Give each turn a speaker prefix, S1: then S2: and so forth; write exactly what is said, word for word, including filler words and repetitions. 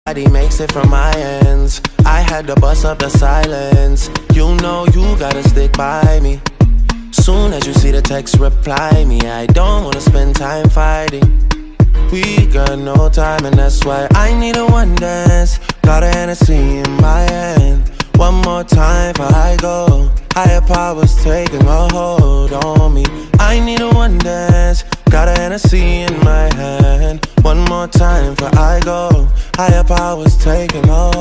S1: Nobody makes it from my ends. I had to bust up the silence. You know you gotta stick by me. Soon as you see the text, reply me. I don't wanna spend time fighting. We got no time and that's why I need a one dance. Got a Hennessy in my hand. One more time before I go. Higher powers taking a hold on me. I need a one dance. Got a Hennessy in my hand. One more time before I go. Higher powers taking a hold.